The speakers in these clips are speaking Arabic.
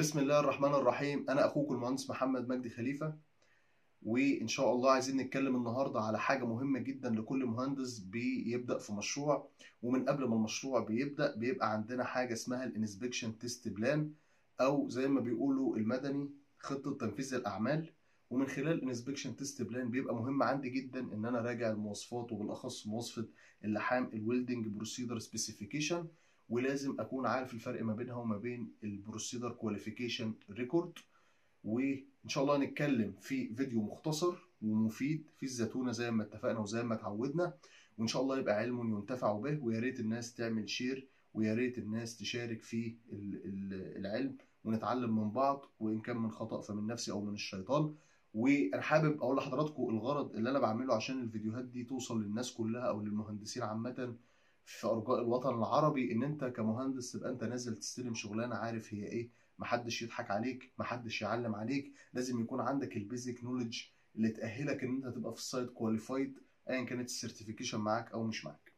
بسم الله الرحمن الرحيم. أنا أخوكم المهندس محمد مجدي خليفة، وإن شاء الله عايزين نتكلم النهاردة على حاجة مهمة جدا لكل مهندس بيبدأ في مشروع. ومن قبل ما المشروع بيبقى عندنا حاجة اسمها الانسبكشن تيست بلان، أو زي ما بيقولوا المدني خطة تنفيذ الأعمال. ومن خلال الانسبكشن تيست بلان بيبقى مهم عندي جدا إن أنا راجع المواصفات، وبالأخص مواصفة اللحام الويلدنج بروسيدر سبيسيفيكيشن، ولازم أكون عارف الفرق ما بينها وما بين البروسيدر كواليفيكيشن ريكورد. وإن شاء الله هنتكلم في فيديو مختصر ومفيد في الزتونة زي ما اتفقنا وزي ما اتعودنا، وإن شاء الله يبقى علم ينتفع به. ويا ريت الناس تعمل شير، ويا ريت الناس تشارك في العلم، ونتعلم من بعض، وإن كان من خطأ فمن نفسي أو من الشيطان. وأنا حابب أقول لحضراتكم الغرض اللي أنا بعمله عشان الفيديوهات دي توصل للناس كلها أو للمهندسين عامة في أرجاء الوطن العربي، إن أنت كمهندس تبقى أنت نازل تستلم شغلانة عارف هي إيه، محدش يضحك عليك، محدش يعلم عليك. لازم يكون عندك البيزك نوليدج اللي تأهلك ان انت تبقى في السايت كواليفايد، ايا كانت السيرتيفيكيشن معاك او مش معاك.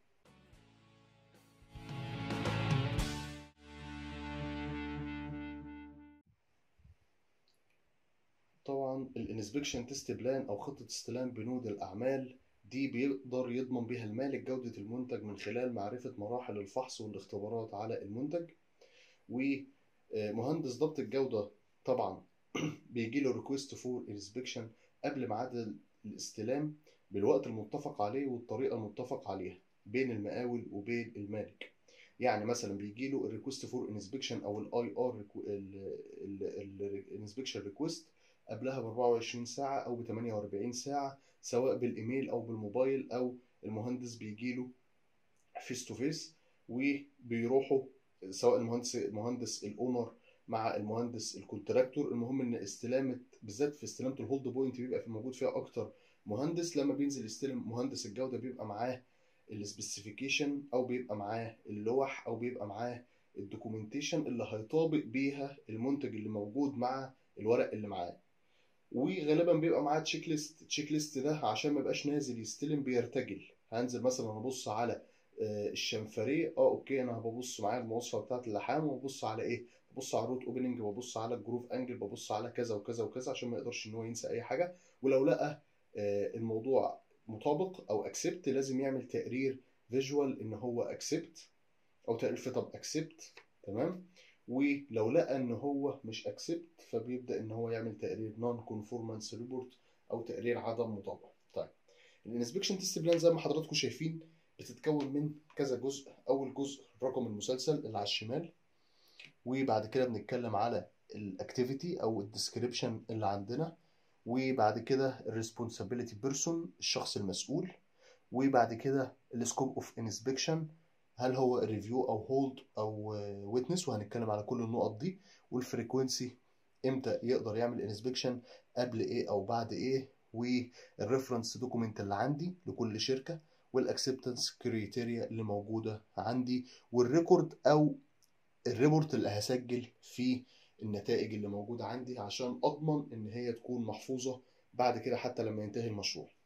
طبعا الانسبكشن تيست بلان او خطة استلام بنود الاعمال دي بيقدر يضمن بيها المالك جودة المنتج من خلال معرفة مراحل الفحص والاختبارات على المنتج. ومهندس ضبط الجودة طبعا بيجي له ريكويست فور انسبكشن قبل ميعاد الاستلام بالوقت المتفق عليه والطريقة المتفق عليها بين المقاول وبين المالك. يعني مثلا بيجي له الريكوست فور انسبكشن او الاي ار الانسبكشن ريكويست قبلها ب 24 ساعة او ب 48 ساعة، سواء بالايميل او بالموبايل، او المهندس بيجي له فيس تو فيس وبيروحوا، سواء مهندس الاونر مع المهندس الكونتراكتور. المهم ان استلامه، بالذات في استلامه الهولد بوينت، بيبقى في موجود فيها اكتر مهندس. لما بينزل يستلم مهندس الجوده بيبقى معاه السبيسيفيكيشن، او بيبقى معاه اللوح، او بيبقى معاه الدوكيومنتيشن اللي هيطابق بيها المنتج اللي موجود مع الورق اللي معاه. وغالبا بيبقى معاه تشيك ليست ده عشان ما يبقاش نازل يستلم بيرتجل. هنزل مثلا ابص على الشنفريه، اوكي انا ببص معايا المواصفه بتاعت اللحام، وببص على ايه، ببص على الروت اوبننج، ببص على الجروف انجل، ببص على كذا وكذا وكذا، عشان ما يقدرش ان هو ينسى اي حاجه. ولو لقى الموضوع مطابق او اكسبت، لازم يعمل تقرير فيجوال ان هو اكسبت، او تقرير في طب اكسبت. تمام. ولو لقى ان هو مش اكسبت، فبيبدا ان هو يعمل تقرير نون كونفورمانس ريبورت، او تقرير عدم مطابقه. طيب، الانسبكشن تيست بلان زي ما حضراتكم شايفين بتتكون من كذا جزء. اول جزء رقم المسلسل اللي على الشمال، وبعد كده بنتكلم على الاكتيفيتي او الديسكريبشن اللي عندنا، وبعد كده الريسبونسابيلتي بيرسون الشخص المسؤول، وبعد كده السكوب اوف انسبكشن، هل هو ريفيو او هولد او ويتنس، وهنتكلم على كل النقط دي. والفريكوينسي، امتى يقدر يعمل انسبكشن، قبل ايه او بعد ايه، والريفرنس دوكيمنت اللي عندي لكل شركه، والاكسبتنس كريتيريا اللي موجوده عندي، والريكورد او الريبورت اللي هسجل فيه النتائج اللي موجوده عندي، عشان اضمن ان هي تكون محفوظه بعد كده حتى لما ينتهي المشروع.